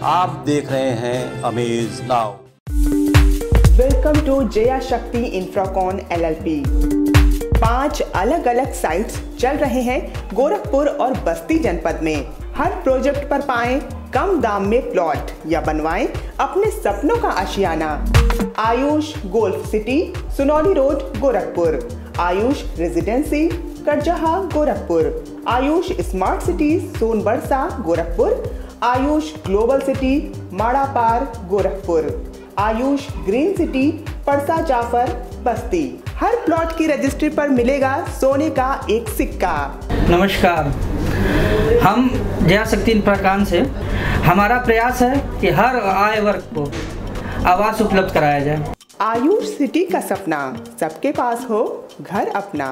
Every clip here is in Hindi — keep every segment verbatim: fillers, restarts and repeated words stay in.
आप देख रहे हैं amaze now. Welcome to Jaya Shakti Infracon L L P. पांच अलग अलग साइट्स चल रहे हैं गोरखपुर और बस्ती जनपद में। हर प्रोजेक्ट पर पाएं कम दाम में प्लॉट या बनवाएं अपने सपनों का आशियाना। Ayush Golf City, Sunauli Road, Gorakhpur. Ayush Residency, Karjaha, Gorakhpur. Ayush Smart City, Sonbarsa, Gorakhpur. Ayush Global City, Madapar, Gorakhpur. Ayush Green City, Parsa Jafar, Basti. हर प्लॉट की रजिस्ट्री पर मिलेगा सोने का एक सिक्का। नमस्कार, हम जया शक्ति इंफ्राकॉन से हमारा प्रयास है कि हर आय वर्ग को आवास उपलब्ध कराया जाए। आयुष सिटी का सपना, सबके पास हो घर अपना।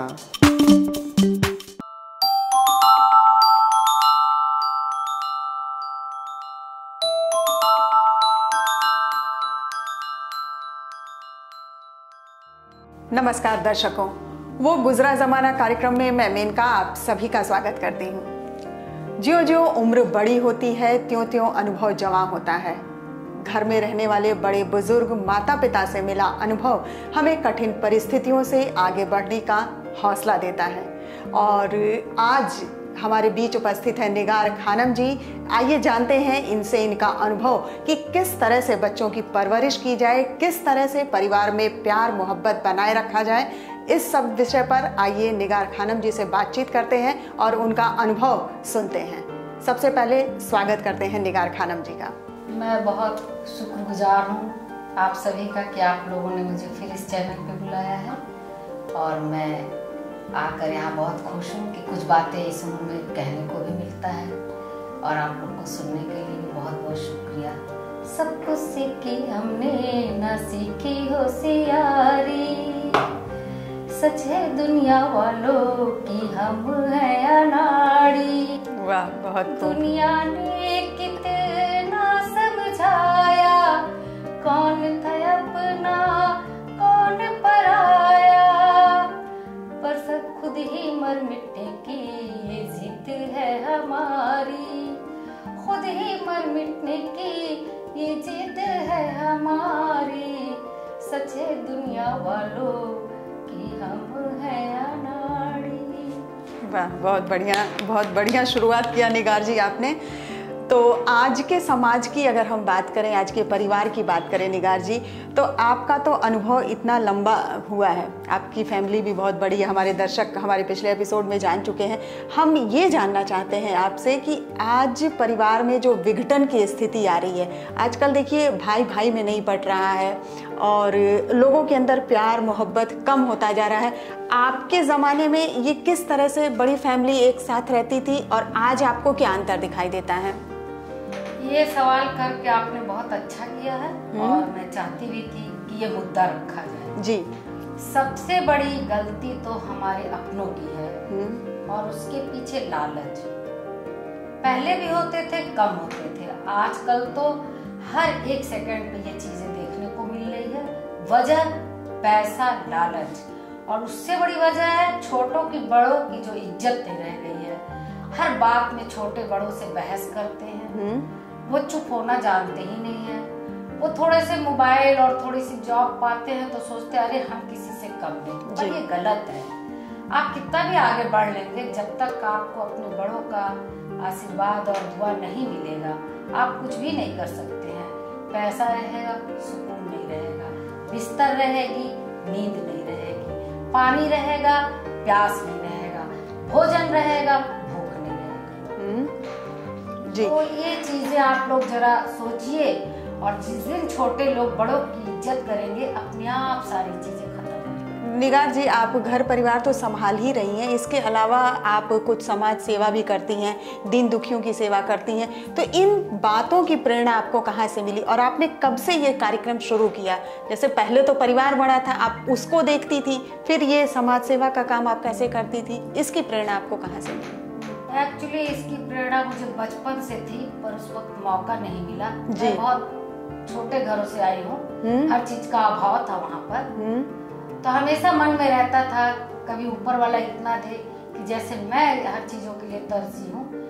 नमस्कार दर्शकों, वो गुजरा जमाना कार्यक्रम में मैं मेनका आप सभी का स्वागत करती हूँ। ज्यों ज्यों उम्र बड़ी होती है त्यों त्यों अनुभव जवां होता है। घर में रहने वाले बड़े बुजुर्ग माता पिता से मिला अनुभव हमें कठिन परिस्थितियों से आगे बढ़ने का हौसला देता है। और आज हमारे बीच उपस्थित है निगार खानम जी। आइए जानते हैं इनसे इनका अनुभव कि किस तरह से बच्चों की परवरिश की जाए, किस तरह से परिवार में प्यार मोहब्बत बनाए रखा जाए। इस सब विषय पर आइए निगार खानम जी से बातचीत करते हैं और उनका अनुभव सुनते हैं। सबसे पहले स्वागत करते हैं निगार खानम जी का। मैं बहुत शुक्रगुजार हूँ आप सभी का कि आप लोगों ने मुझे फिर इस चैनल पे बुलाया है और मैं आकर यहाँ बहुत खुश हूँ कि कुछ बातें इस उम्र में कहने को भी मिलता है और आप लोग को सुनने के लिए भी बहुत बहुत शुक्रिया। सब कुछ सीखी हमने ना सीखी होशियारी, सच है दुनिया वालों की हम है अनाड़ी। वाह, बहुत दुनिया ने कितना समझाया, कौन था अपना कौन पराया, पर सब खुद ही मर मिटने की ये जिद है हमारी, खुद ही मर मिटने की ये जिद है हमारी, सच है दुनिया वालों की हम है अनाड़ी। वाह, बहुत बढ़िया, बहुत बढ़िया शुरुआत किया निगार जी आपने। तो आज के समाज की अगर हम बात करें, आज के परिवार की बात करें निगार जी, तो आपका तो अनुभव इतना लंबा हुआ है, आपकी फैमिली भी बहुत बड़ी है। हमारे दर्शक हमारे पिछले एपिसोड में जान चुके हैं। हम ये जानना चाहते हैं आपसे कि आज परिवार में जो विघटन की स्थिति आ रही है, आजकल देखिए भाई भाई में नहीं पट रहा है और लोगों के अंदर प्यार मोहब्बत कम होता जा रहा है। आपके ज़माने में ये किस तरह से बड़ी फैमिली एक साथ रहती थी और आज आपको क्या अंतर दिखाई देता है? ये सवाल करके आपने बहुत अच्छा किया है और मैं चाहती भी थी कि ये मुद्दा रखा जाए। जी, सबसे बड़ी गलती तो हमारे अपनों की है और उसके पीछे लालच। पहले भी होते थे, कम होते थे, आजकल तो हर एक सेकंड पे ये चीजें देखने को मिल रही है। वजह पैसा, लालच, और उससे बड़ी वजह है छोटों की बड़ों की जो इज्जत नहीं रह गई है। हर बात में छोटे बड़ों से बहस करते हैं, वो चुप होना जानते ही नहीं है। वो थोड़े से मोबाइल और थोड़ी सी जॉब पाते हैं तो सोचते हैं अरे हम किसी से कम नहीं, पर ये गलत है। आप कितना भी आगे बढ़ लेंगे, जब तक आपको अपने बड़ों का आशीर्वाद और दुआ नहीं मिलेगा आप कुछ भी नहीं कर सकते हैं। पैसा रहेगा, सुकून नहीं रहेगा, बिस्तर रहेगी, नींद नहीं रहेगी, पानी रहेगा, प्यास नहीं रहेगा, भोजन रहेगा, भूख नहीं रहेगी। जी। तो ये चीजें आप लोग जरा सोचिए और जिस दिन छोटे लोग बड़ों की इज्जत करेंगे अपने आप सारी चीजें खत्म होंगी। निगार जी, आप घर परिवार तो संभाल ही रही हैं, इसके अलावा आप कुछ समाज सेवा भी करती हैं, दीन दुखियों की सेवा करती हैं। तो इन बातों की प्रेरणा आपको कहाँ से मिली और आपने कब से ये कार्यक्रम शुरू किया? जैसे पहले तो परिवार बड़ा था, आप उसको देखती थी, फिर ये समाज सेवा का काम आप कैसे करती थी? इसकी प्रेरणा आपको कहाँ से मिली? एक्चुअली इसकी प्रेरणा मुझे बचपन से थी, पर उस वक्त मौका नहीं मिला। मैं बहुत छोटे घरों से आई हूँ, हर चीज का अभाव था वहाँ पर, तो हमेशा मन में रहता था कभी ऊपर वाला इतना दे कि जैसे मैं हर चीजों के लिए तरसी हूँ,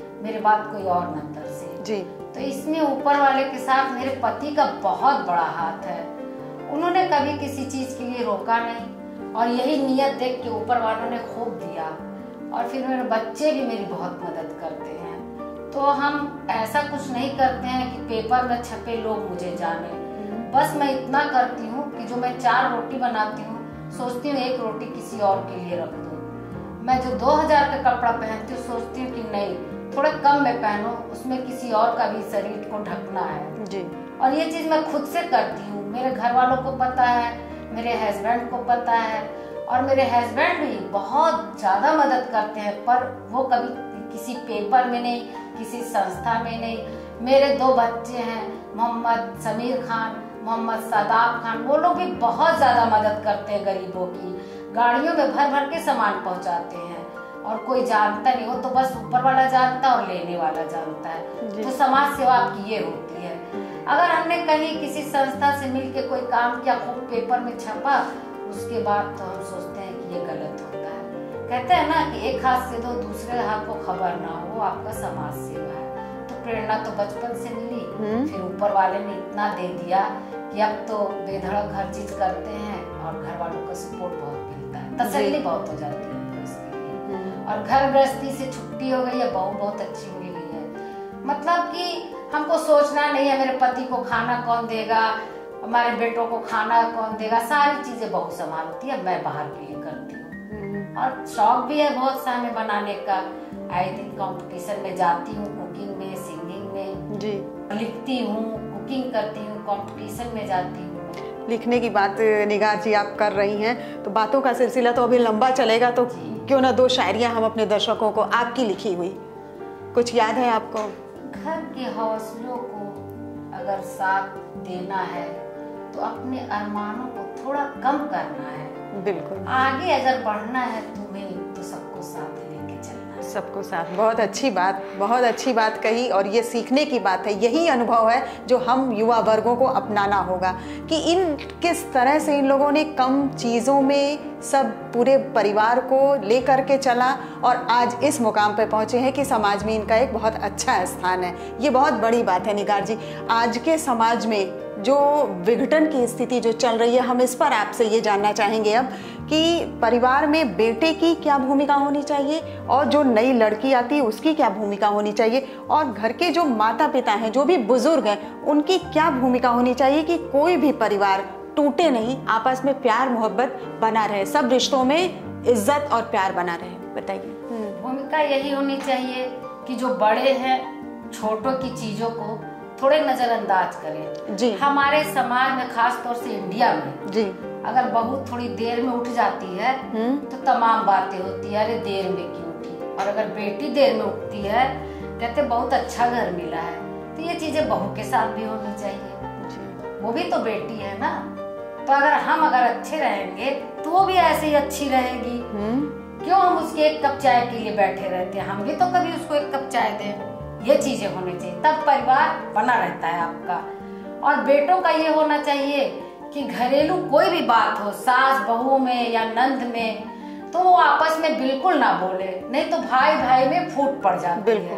मेरे बात कोई और न तरसे जी। तो इसमें ऊपर वाले के साथ मेरे पति का बहुत बड़ा हाथ है। उन्होंने कभी किसी चीज के लिए रोका नहीं और यही नियत देख के ऊपर वालों ने खूब दिया। और फिर मेरे बच्चे भी मेरी बहुत मदद करते हैं। तो हम ऐसा कुछ नहीं करते हैं कि पेपर में छपे लोग मुझे जाने। बस मैं इतना करती हूँ कि जो मैं चार रोटी बनाती हूँ, सोचती हूँ एक रोटी किसी और के लिए रख दूँ। मैं जो दो हजार का कपड़ा पहनती हूँ, सोचती हूँ कि नहीं थोड़ा कम में पहनो, उसमें किसी और का भी शरीर को ढकना है जी। और ये चीज मैं खुद से करती हूँ। मेरे घर वालों को पता है, मेरे हस्बैंड को पता है और मेरे हस्बैंड भी बहुत ज्यादा मदद करते हैं, पर वो कभी किसी पेपर में नहीं, किसी संस्था में नहीं। मेरे दो बच्चे हैं, मोहम्मद समीर खान, मोहम्मद सादाब खान, वो लोग भी बहुत ज्यादा मदद करते हैं गरीबों की। गाड़ियों में भर भर के सामान पहुंचाते हैं और कोई जानता नहीं, हो तो बस ऊपर वाला जानता है और लेने वाला जानता है। तो समाज सेवा आपकी ये होती है। अगर हमने कहीं किसी संस्था से मिलके कोई काम किया, खूब पेपर में छपा, उसके बाद तो हम सोचते हैं कि ये गलत होता है। कहते हैं ना कि एक हाथ से दो दूसरे हाथ को खबर ना हो, आपका समाज सेवा है। तो प्रेरणा तो बचपन से मिली, फिर ऊपर वाले ने इतना दे दिया कि अब तो बेधड़क हर चीज करते हैं और घर वालों का सपोर्ट बहुत मिलता है, तसल्ली बहुत हो जाती है इसके लिए। और घर गृहस्थी से छुट्टी हो गई है, बहू बहुत अच्छी मिल गई है। मतलब कि हमको सोचना नहीं है मेरे पति को खाना कौन देगा, हमारे बेटों को खाना कौन देगा, सारी चीजें बहू संभालती है, मैं बाहर के लिए करती हूँ। और शौक भी है बहुत सा हमें बनाने का। आए दिन कंपटीशन में जाती हूँ, कुकिंग में, सिंगिंग में जी, लिखती हूँ, कुकिंग करती हूँ, कंपटीशन में जाती हूँ। लिखने की बात निगार जी आप कर रही हैं, तो बातों का सिलसिला तो अभी लंबा चलेगा, तो क्यों ना दो शायरियाँ हम अपने दर्शकों को आपकी लिखी हुई कुछ याद है आपको? घर के हौसलों को अगर साथ देना है तो अपने अरमानों को थोड़ा कम करना है। बिल्कुल। आगे अगर बढ़ना है तुम्हें तो सबको साथ लेके चलना है। सबको साथ, बहुत अच्छी बात, बहुत अच्छी बात कही। और ये सीखने की बात है, यही अनुभव है जो हम युवा वर्गों को अपनाना होगा कि इन किस तरह से इन लोगों ने कम चीज़ों में सब पूरे परिवार को लेकर के चला और आज इस मुकाम पे पहुंचे हैं कि समाज में इनका एक बहुत अच्छा स्थान है। ये बहुत बड़ी बात है निगार जी। आज के समाज में जो विघटन की स्थिति जो चल रही है, हम इस पर आपसे ये जानना चाहेंगे अब कि परिवार में बेटे की क्या भूमिका होनी चाहिए और जो नई लड़की आती है उसकी क्या भूमिका होनी चाहिए, और घर के जो माता पिता हैं, जो भी बुजुर्ग हैं, उनकी क्या भूमिका होनी चाहिए कि कोई भी परिवार टूटे नहीं, आपस में प्यार मोहब्बत बना रहे, सब रिश्तों में इज्जत और प्यार बना रहे। बताइए। भूमिका यही होनी चाहिए कि जो बड़े हैं छोटों की चीजों को थोड़े नजरअंदाज करें। जी। हमारे समाज में, खास तौर से इंडिया में, जी, अगर बहू थोड़ी देर में उठ जाती है तो तमाम बातें होती है, अरे देर में क्यों उठी। और अगर बेटी देर में उठती है, कहते बहुत अच्छा घर मिला है। तो ये चीजें बहू के साथ भी होनी चाहिए, वो भी तो बेटी है ना। तो अगर हम अगर अच्छे रहेंगे तो वो भी ऐसे ही अच्छी रहेगी। क्यों हम उसके एक कप चाय के लिए बैठे रहते हैं, हम भी तो कभी उसको एक कप चाय दें। ये चीजें होनी चाहिए, तब परिवार बना रहता है आपका। और बेटों का ये होना चाहिए कि घरेलू कोई भी बात हो, सास बहू में या नंद में, तो वो आपस में बिल्कुल ना बोले, नहीं तो भाई भाई में फूट पड़ जाती है।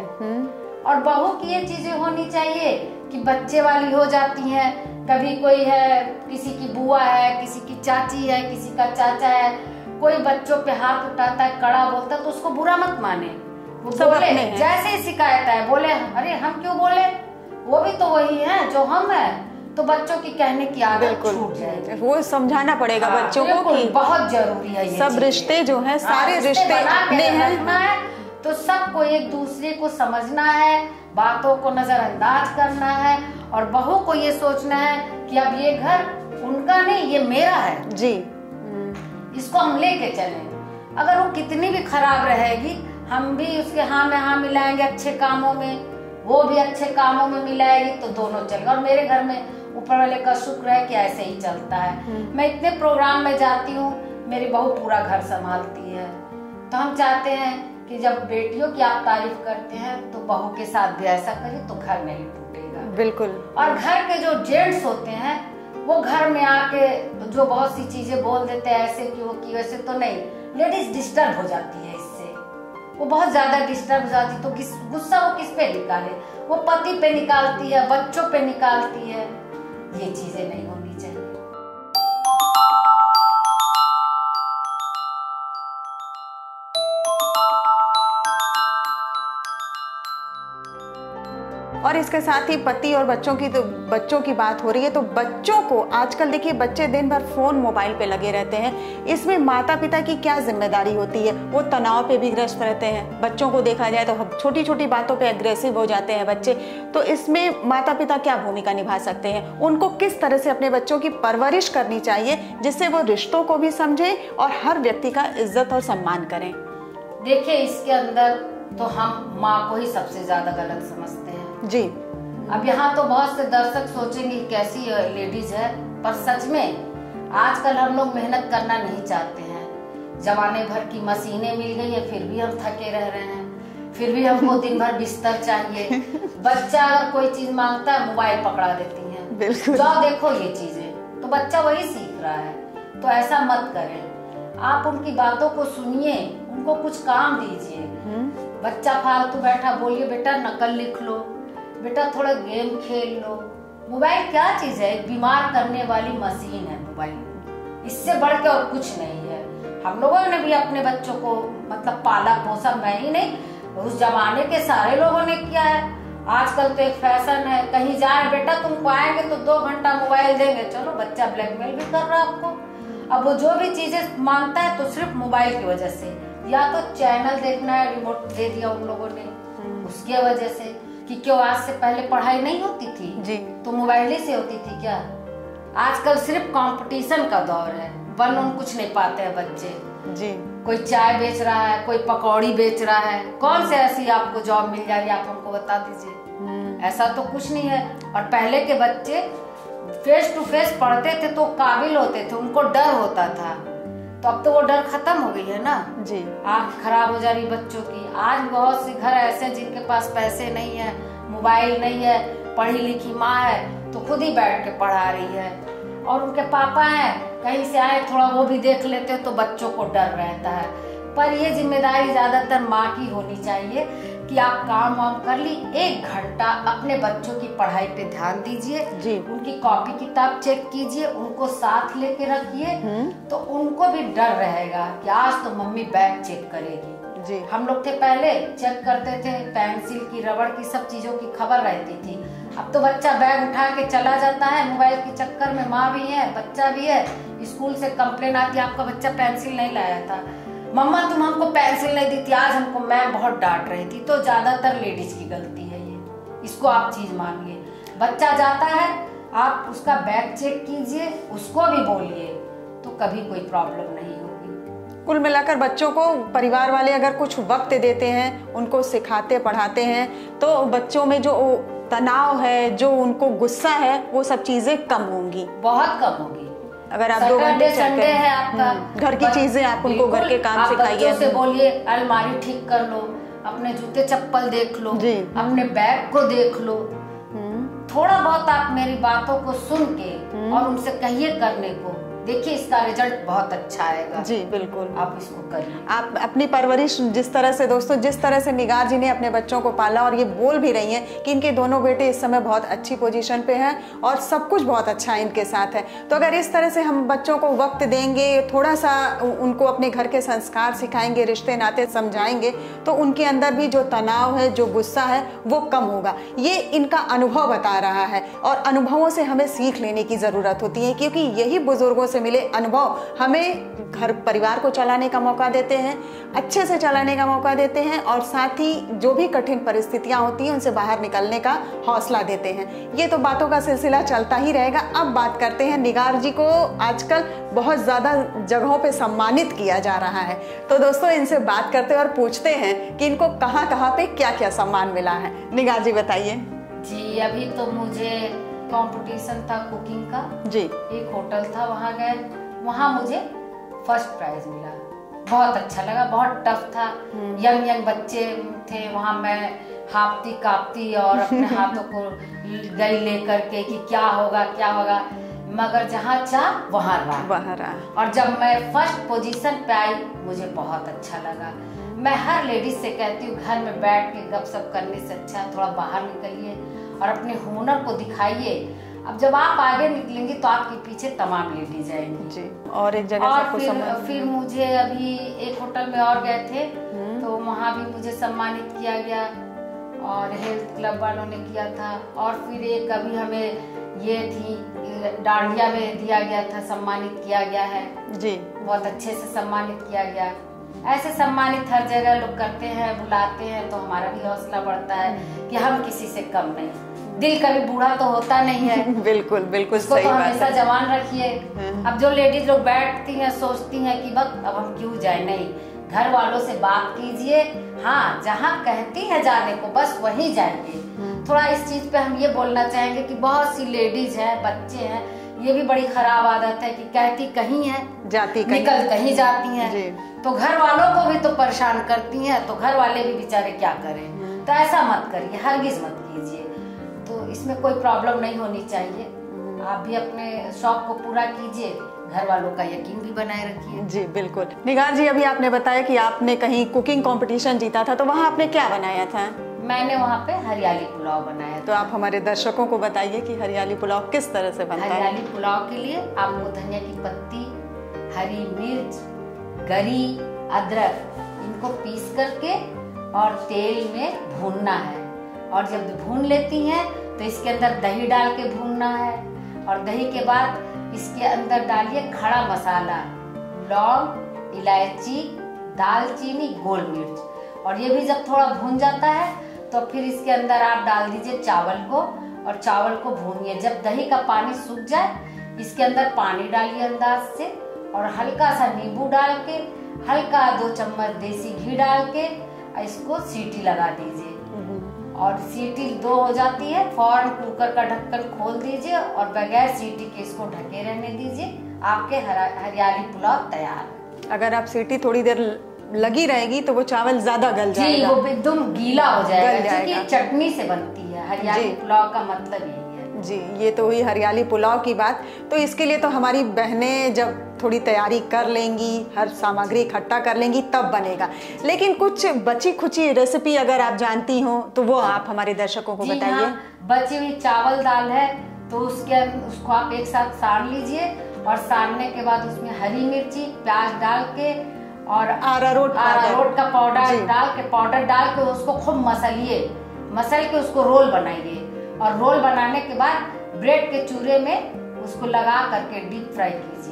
और बहू की ये चीजें होनी चाहिए कि बच्चे वाली हो जाती हैं। कभी कोई है, किसी की बुआ है, किसी की चाची है, किसी का चाचा है, कोई बच्चों पे हाथ उठाता है, कड़ा बोलता है, तो उसको बुरा मत माने। वो बोले, जैसे ही शिकायत है बोले अरे हम क्यों बोले, वो भी तो वही है जो हम है। तो बच्चों की कहने की आदत छूट जाएगी। वो समझाना पड़ेगा हाँ, बच्चों को कि बहुत जरूरी है ये सब रिश्ते जो हैं, सारे रिश्ते अपने हैं, तो सबको एक दूसरे को समझना है, बातों को नजरअंदाज करना है। और बहू को ये सोचना है कि अब ये घर उनका नहीं, ये मेरा है जी, इसको हम लेके चलें। अगर वो कितनी भी खराब रहेगी, हम भी उसके हाँ में हाँ मिलाएंगे अच्छे कामों में, वो भी अच्छे कामों में मिलाएगी, तो दोनों चलेगा। और मेरे घर में ऊपर वाले का शुक्र है कि ऐसे ही चलता है। मैं इतने प्रोग्राम में जाती हूँ, मेरी बहू पूरा घर संभालती है। तो हम चाहते हैं कि जब बेटियों की आप तारीफ करते हैं तो बहू के साथ भी ऐसा करिए, तो घर नहीं टूटेगा। बिल्कुल। और घर के जो जेंट्स होते हैं, वो घर में आके जो बहुत सी चीजें बोल देते हैं, ऐसे की वो की वैसे, तो नहीं, लेडीज डिस्टर्ब हो जाती है इससे। वो बहुत ज्यादा डिस्टर्ब हो जाती, तो किस गुस्सा वो किस पे निकाले? वो पति पे निकालती है, बच्चों पे निकालती है। ये चीजें नहीं होनी चाहिए। और इसके साथ ही पति और बच्चों की तो बच्चों की बात हो रही है, तो बच्चों को आजकल देखिए बच्चे दिन भर फोन मोबाइल पे लगे रहते हैं। इसमें माता पिता की क्या जिम्मेदारी होती है? वो तनाव पे भी ग्रस्त रहते हैं। बच्चों को देखा जाए तो छोटी छोटी बातों पे एग्रेसिव हो जाते हैं बच्चे। तो इसमें माता पिता क्या भूमिका निभा सकते हैं? उनको किस तरह से अपने बच्चों की परवरिश करनी चाहिए जिससे वो रिश्तों को भी समझे और हर व्यक्ति का इज्जत और सम्मान करें? देखिए, इसके अंदर तो हम माँ को ही सबसे ज्यादा गलत समझते हैं जी। अब यहाँ तो बहुत से दर्शक सोचेंगे कैसी लेडीज है, पर सच में आजकल हम लोग मेहनत करना नहीं चाहते हैं। जमाने भर की मशीनें मिल गई है, फिर भी हम थके रह रहे हैं, फिर भी हमको दिन भर बिस्तर चाहिए। बच्चा अगर कोई चीज मांगता है, मोबाइल पकड़ा देती है, बिल्कुल। जाओ देखो ये चीजें, तो बच्चा वही सीख रहा है। तो ऐसा मत करें, आप उनकी बातों को सुनिए, उनको कुछ काम दीजिए। बच्चा फालतू बैठा, बोलिए बेटा नकल लिख लो, बेटा थोड़ा गेम खेल लो। मोबाइल क्या चीज है? एक बीमार करने वाली मशीन है मोबाइल, इससे बढ़ के और कुछ नहीं है। हम लोगों ने भी अपने बच्चों को मतलब पाला पोसा, मैं ही नहीं, उस जमाने के सारे लोगों ने किया है। आजकल तो एक फैशन है, कहीं जा रहे बेटा तुमको आएंगे तो दो घंटा मोबाइल देंगे, चलो बच्चा ब्लैकमेल भी कर रहा है आपको। अब वो जो भी चीजें मांगता है तो सिर्फ मोबाइल की वजह से, या तो चैनल देखना है, रिमोट दे दिया उन लोगों ने उसकी वजह से। कि क्यों आज से पहले पढ़ाई नहीं होती थी जी, तो मोबाइल ही से होती थी क्या? आजकल सिर्फ कंपटीशन का दौर है, बन उन कुछ नहीं पाते हैं बच्चे जी। कोई चाय बेच रहा है, कोई पकौड़ी बेच रहा है, कौन से ऐसी आपको जॉब मिल जाएगी? आप हमको बता दीजिए। ऐसा तो कुछ नहीं है। और पहले के बच्चे फेस टू फेस पढ़ते थे तो काबिल होते थे, उनको डर होता था। तो अब तो वो डर खत्म हो गई है ना जी। आँख खराब हो जा रही बच्चों की। आज बहुत से घर ऐसे जिनके पास पैसे नहीं है, मोबाइल नहीं है, पढ़ी लिखी माँ है तो खुद ही बैठ के पढ़ा रही है, और उनके पापा हैं कहीं से आए थोड़ा वो भी देख लेते हैं तो बच्चों को डर रहता है। पर ये जिम्मेदारी ज्यादातर माँ की होनी चाहिए कि आप काम वाम कर ली, एक घंटा अपने बच्चों की पढ़ाई पे ध्यान दीजिए, उनकी कॉपी किताब चेक कीजिए, उनको साथ लेके रखिए, तो उनको भी डर रहेगा कि आज तो मम्मी बैग चेक करेगी। जी। हम लोग थे पहले चेक करते थे, पेंसिल की, रबड़ की, सब चीजों की खबर रहती थी। अब तो बच्चा बैग उठा के चला जाता है मोबाइल के चक्कर में। माँ भी है, बच्चा भी है, स्कूल से कंप्लेन आती है आपका बच्चा पेंसिल नहीं लाया था, मम्मा तुम हमको पेंसिल नहीं दी थी, आज हमको मैम बहुत डांट रही थी। तो ज्यादातर लेडीज की गलती है ये, इसको आप चीज मानिए। बच्चा जाता है, आप उसका बैग चेक कीजिए, उसको भी बोलिए, तो कभी कोई प्रॉब्लम नहीं होगी। कुल मिलाकर बच्चों को परिवार वाले अगर कुछ वक्त देते हैं, उनको सिखाते पढ़ाते हैं, तो बच्चों में जो तनाव है, जो उनको गुस्सा है, वो सब चीजें कम होंगी, बहुत कम होगी। अगर आप दो घंटे संडे है आपका, घर की चीजें आप उनको घर के काम सिखाइए। बच्चों से बोलिए अलमारी ठीक कर लो, अपने जूते चप्पल देख लो, अपने बैग को देख लो। थोड़ा बहुत आप मेरी बातों को सुन के और उनसे कहिए करने को, देखिए इसका रिजल्ट बहुत अच्छा आएगा। जी बिल्कुल, आप इसको करिए। आप अपनी परवरिश जिस तरह से दोस्तों जिस तरह से निगार जी ने अपने बच्चों को पाला, और ये बोल भी रही हैं कि इनके दोनों बेटे इस समय बहुत अच्छी पोजीशन पे हैं और सब कुछ बहुत अच्छा इनके साथ है। तो अगर इस तरह से हम बच्चों को वक्त देंगे, थोड़ा सा उनको अपने घर के संस्कार सिखाएंगे, रिश्ते नाते समझाएंगे, तो उनके अंदर भी जो तनाव है, जो गुस्सा है, वो कम होगा। ये इनका अनुभव बता रहा है, और अनुभवों से हमें सीख लेने की जरूरत होती है, क्योंकि यही बुजुर्गों से मिले अनुभव हमें घर परिवार को चलाने का मौका देते हैं, अच्छे से चलाने का मौका देते हैं, और साथ ही जो भी कठिन परिस्थितियां होती हैं उनसे बाहर निकलने का हौसला देते हैं। ये तो बातों का सिलसिला चलता ही रहेगा। अब बात करते हैं, निगार जी को आजकल बहुत ज्यादा जगहों पे सम्मानित किया जा रहा है, तो दोस्तों इनसे बात करते हैं और पूछते हैं कि इनको कहाँ कहाँ पे क्या क्या सम्मान मिला है। निगार जी बताइए। जी अभी तो मुझे कंपटीशन था कुकिंग का जी, एक होटल था, वहाँ गए, वहाँ मुझे फर्स्ट प्राइज मिला। बहुत अच्छा लगा, बहुत टफ था, यंग यंग बच्चे थे वहाँ, मैं हाफती कापती और अपने हाथों को गई लेकर के कि क्या होगा क्या होगा, मगर जहाँ चाह वहाँ रहा वहाँ रहा। और जब मैं फर्स्ट पोजीशन पे आई मुझे बहुत अच्छा लगा। मैं हर लेडीज से कहती हूँ घर में बैठ के गपशप करने से अच्छा है थोड़ा बाहर निकलिए और अपने हुनर को दिखाइए। अब जब आप आगे निकलेंगी तो आपके पीछे तमाम लेडीज आएंगी जी। और एक जगह और फिर फिर मुझे अभी एक होटल में और गए थे तो वहाँ भी मुझे सम्मानित किया गया और हेल्थ क्लब वालों ने किया था। और फिर एक अभी हमें ये थी डांडिया में दिया गया था, सम्मानित किया गया है जी, बहुत अच्छे से सम्मानित किया गया। ऐसे सम्मानित हर जगह लोग करते हैं, बुलाते हैं तो हमारा भी हौसला बढ़ता है कि हम किसी से कम नहीं। दिल कभी बूढ़ा तो होता नहीं है। बिल्कुल बिल्कुल सही तो बात है। हमेशा जवान रखिए। अब जो लेडीज लोग बैठती हैं सोचती हैं कि बस अब हम क्यों जाए, नहीं, घर वालों से बात कीजिए। हाँ, जहाँ कहती है जाने को बस वहीं जाएंगे। थोड़ा इस चीज पे हम ये बोलना चाहेंगे कि बहुत सी लेडीज है, बच्चे हैं, ये भी बड़ी खराब आदत है कि कहती कहीं है, जाती कहीं, निकल कहीं जाती हैं, तो घर वालों को भी तो परेशान करती हैं, तो घर वाले भी बेचारे क्या करें। तो ऐसा मत करिए, हरगिज मत कीजिए। तो इसमें कोई प्रॉब्लम नहीं होनी चाहिए। आप भी अपने शौक को पूरा कीजिए, घर वालों का यकीन भी बनाए रखिए। जी बिल्कुल। निगार जी, अभी आपने बताया कि आपने कहीं कुकिंग कंपटीशन जीता था, तो वहाँ आपने क्या बनाया था? मैंने वहाँ पे हरियाली पुलाव बनाया। तो आप हमारे दर्शकों को बताइए कि हरियाली पुलाव किस तरह से बनता है। हरियाली पुलाव के लिए आपको धनिया की पत्ती, हरी मिर्च, गरी, अदरक, इनको पीस करके और तेल में भूनना है। और जब भून लेती हैं तो इसके अंदर दही डाल के भूनना है। और दही के बाद इसके अंदर डालिए खड़ा मसाला, लौंग, इलायची, दालचीनी, गोल मिर्च। और ये भी जब थोड़ा भून जाता है तो फिर इसके अंदर आप डाल दीजिए चावल को और चावल को भूनिए। जब दही का पानी सूख जाए इसके अंदर पानी डालिए अंदाज से और हल्का सा नींबू डाल के, हल्का दो चम्मच देसी घी डाल के इसको सीटी लगा दीजिए। और सीटी दो हो जाती है फौरन कुकर का ढक्कन खोल दीजिए और बगैर सीटी के इसको ढके रहने दीजिए। आपके हरियाली पुलाव तैयार। अगर आप सीटी थोड़ी देर लगी रहेगी तो वो चावल ज्यादा गल जाएगा। जी, वो एकदम गीला हो जाएगा, क्योंकि चटनी से बनती है। हरियाली पुलाव का मतलब यही है। जी, ये तो हुई हरियाली पुलाव की बात। तो इसके लिए तो हमारी बहनें जब थोड़ी तैयारी कर लेंगी, हर सामग्री इकट्ठा कर लेंगी तब बनेगा। लेकिन कुछ बची खुची रेसिपी अगर आप जानती हो तो वो आप हमारे दर्शकों को बताइए। हाँ, बची हुई चावल दाल है तो उसके उसको आप एक साथ साड़ लीजिए और साड़ने के बाद उसमें हरी मिर्ची, प्याज डाल के और अरारोट अरारोट का पाउडर डाल के पाउडर डाल के उसको खूब मसलिए। मसल के उसको रोल बनाइए और रोल बनाने के बाद ब्रेड के चूरे में उसको लगा करके डीप फ्राई कीजिए।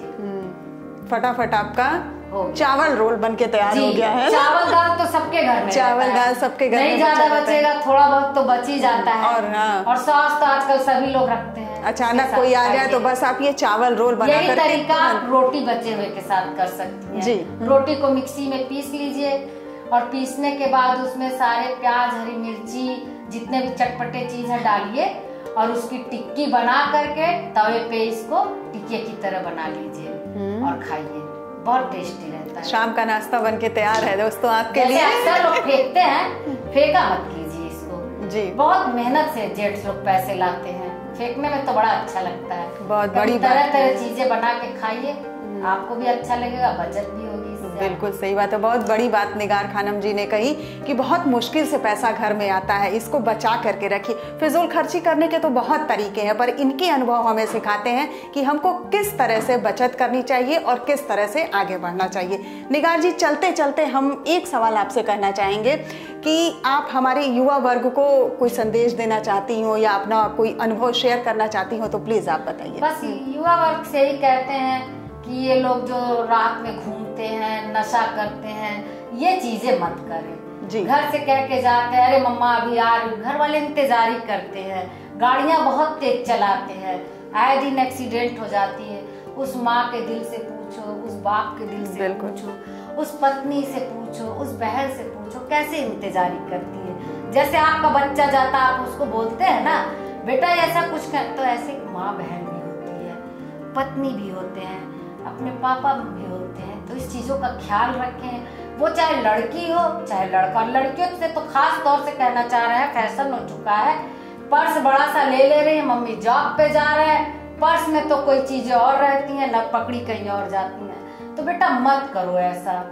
फटाफट आपका चावल रोल बन के तैयार हो गया है। चावल दाल तो सबके घर में चावल दाल सबके घर में नहीं ज्यादा बचेगा, थोड़ा बहुत तो बच ही जाता है। और हाँ, और सॉस तो आजकल सभी लोग रखते हैं। अचानक कोई आ जाए तो बस आप ये चावल रोल बना यही तरीका आप रोटी बचे हुए के साथ कर सकती हैं। जी, रोटी को मिक्सी में पीस लीजिए और पीसने के बाद उसमें सारे प्याज, हरी मिर्ची, जितने भी चटपटे चीज है डालिए और उसकी टिक्की बना करके तवे पे इसको टिक्की की तरह बना लीजिए और खाइए, बहुत टेस्टी रहता है। शाम का नाश्ता बन के तैयार है दोस्तों आपके लिए। अक्सर लोग फेंकते हैं, फेंका मत कीजिए इसको। जी, बहुत मेहनत से जेंट्स लोग पैसे लाते हैं, फेंकने में तो बड़ा अच्छा लगता है। बहुत बड़ी तरह तरह चीजें बना के खाइए, आपको भी अच्छा लगेगा, बचत भी होगी। बिल्कुल सही बात है। बहुत बड़ी बात निगार खानम जी ने कही कि बहुत मुश्किल से पैसा घर में आता है, इसको बचा करके रखिए। फिजूल खर्ची करने के तो बहुत तरीके हैं, पर इनके अनुभव हमें सिखाते हैं कि हमको किस तरह से बचत करनी चाहिए और किस तरह से आगे बढ़ना चाहिए। निगार जी, चलते चलते हम एक सवाल आपसे कहना चाहेंगे कि आप हमारे युवा वर्ग को कोई संदेश देना चाहती हो या अपना कोई अनुभव शेयर करना चाहती हो तो प्लीज आप बताइए। बस युवा वर्ग से ही कहते हैं कि ये लोग जो रात में घूमते हैं, नशा करते हैं, ये चीजें मत करें। जी, घर से कह के जाते हैं, अरे मम्मा अभी आ रही, घर वाले इंतजार ही करते हैं। गाड़ियां बहुत तेज चलाते हैं, आए दिन एक्सीडेंट हो जाती है। उस माँ के दिल से पूछो, उस बाप के दिल से पूछो, उस पत्नी से पूछो, उस बहन से पूछो, कैसे इंतजारी करती है। जैसे आपका बच्चा जाता आप उसको बोलते हैं ना बेटा ऐसा कुछ कर, तो ऐसे माँ बहन भी होती है, पत्नी भी होते हैं, अपने पापा भी होते हैं। तो इस चीजों का ख्याल रखें, वो चाहे लड़की हो चाहे लड़का। लड़कियों से तो खास तौर से कहना चाह रहे हैं, फैशन हो चुका है, पर्स बड़ा सा ले ले रही है, मम्मी जॉब पे जा रहे हैं, पर्स में तो कोई चीजें और रहती हैं, न पकड़ी कहीं और जाती हैं। तो बेटा मत करो ऐसा।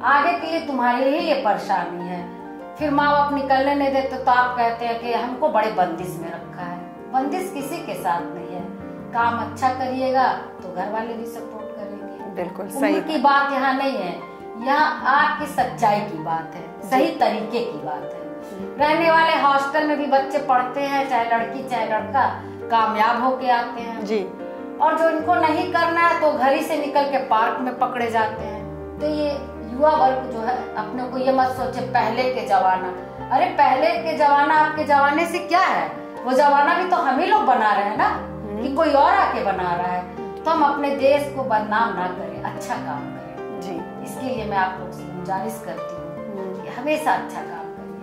आगे के लिए तुम्हारे ही ये परेशानी है। फिर माँ बाप निकलने नहीं देते तो आप कहते हैं कि हमको बड़े बंदिश में रखा है। बंदिश किसी के साथ नहीं है। काम अच्छा करिएगा तो घर वाले भी सपोर्ट करेंगे। बिल्कुल सही की बात यहाँ नहीं है, यहाँ आपकी सच्चाई की बात है, सही तरीके की बात है। रहने वाले हॉस्टल में भी बच्चे पढ़ते हैं, चाहे लड़की चाहे लड़का, कामयाब होके आते हैं जी। और जो इनको नहीं करना है तो घर ही से निकल के पार्क में पकड़े जाते हैं। तो ये युवा वर्ग जो है अपने को ये मत सोचे पहले के जमाना, अरे पहले के जमाना आपके जमाने से क्या है, वो जमाना भी तो हम ही लोग बना रहे हैं ना, कि कोई और आके बना रहा है। तो हम अपने देश को बदनाम ना करें, अच्छा काम करें जी। इसके लिए मैं आप लोग से गुजारिश करती हूँ कि हमेशा अच्छा काम करें।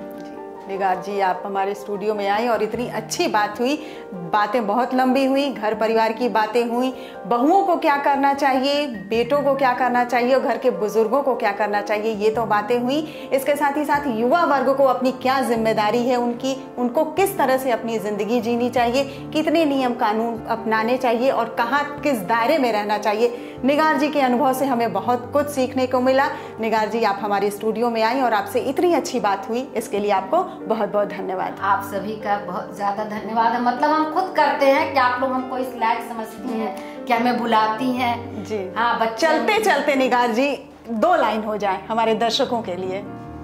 निगार जी, आप हमारे स्टूडियो में आई और इतनी अच्छी बात हुई, बातें बहुत लंबी हुई, घर परिवार की बातें हुई, बहुओं को क्या करना चाहिए, बेटों को क्या करना चाहिए और घर के बुजुर्गों को क्या करना चाहिए, ये तो बातें हुई। इसके साथ ही साथ युवा वर्ग को अपनी क्या जिम्मेदारी है उनकी, उनको किस तरह से अपनी जिंदगी जीनी चाहिए, कितने नियम कानून अपनाने चाहिए और कहाँ किस दायरे में रहना चाहिए, निगार जी के अनुभव से हमें बहुत कुछ सीखने को मिला। निगार जी, आप हमारे स्टूडियो में आई और आपसे इतनी अच्छी बात हुई, इसके लिए आपको बहुत बहुत धन्यवाद। आप सभी का बहुत ज्यादा धन्यवाद है। मतलब हम खुद करते हैं कि आप लोग हमको इस लायक समझती हैं कि हमें बुलाती हैं जी। हाँ, बच्चे चलते चलते निगार जी दो लाइन हो जाए हमारे दर्शकों के लिए।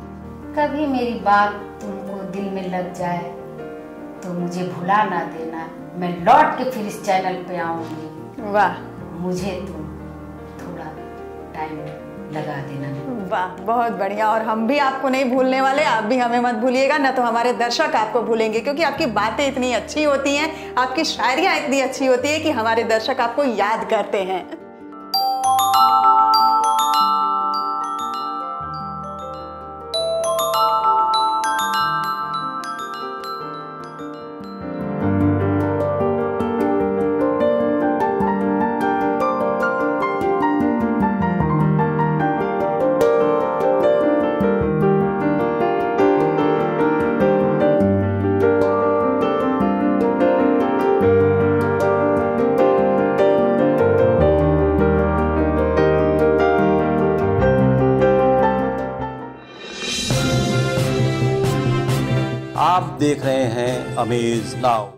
कभी मेरी बात तुमको दिल में लग जाए तो मुझे भुला ना देना, मैं लौट के फिर इस चैनल पे आऊंगी। वाह, मुझे तुम थोड़ा टाइम लगा देना। वाह, बहुत बढ़िया। और हम भी आपको नहीं भूलने वाले, आप भी हमें मत भूलिएगा, ना तो हमारे दर्शक आपको भूलेंगे, क्योंकि आपकी बातें इतनी अच्छी होती हैं, आपकी शायरियाँ इतनी अच्छी होती है कि हमारे दर्शक आपको याद करते हैं। आप देख रहे हैं अमेज नाउ।